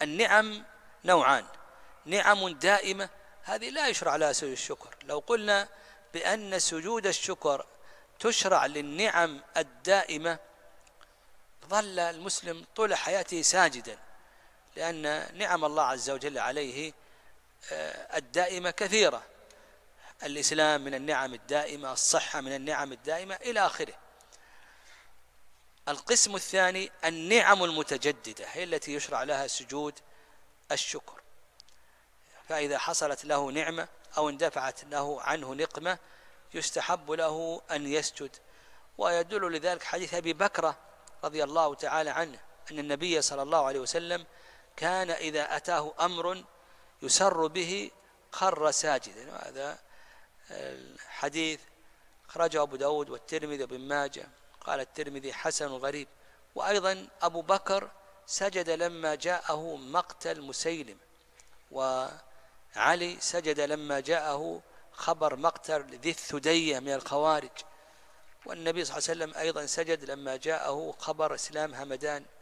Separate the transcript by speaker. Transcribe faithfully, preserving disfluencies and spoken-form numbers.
Speaker 1: النعم نوعان: نعم دائمة، هذه لا يشرع لها سجود الشكر. لو قلنا بأن سجود الشكر تشرع للنعم الدائمة ظل المسلم طول حياته ساجدا، لأن نعم الله عز وجل عليه الدائمة كثيرة. الإسلام من النعم الدائمة، الصحة من النعم الدائمة، إلى آخره. القسم الثاني النعم المتجددة، هي التي يشرع لها سجود الشكر. فإذا حصلت له نعمة أو اندفعت له عنه نقمة يستحب له أن يسجد. ويدل لذلك حديث أبي بكرة رضي الله تعالى عنه أن النبي صلى الله عليه وسلم كان إذا أتاه أمر يسر به خر ساجدا. وهذا الحديث أخرجه أبو داود والترمذي وابن ماجه، قال الترمذي حسن غريب. وأيضا أبو بكر سجد لما جاءه مقتل مسيلم، وعلي سجد لما جاءه خبر مقتل ذي الثدية من الخوارج، والنبي صلى الله عليه وسلم أيضا سجد لما جاءه خبر إسلام همدان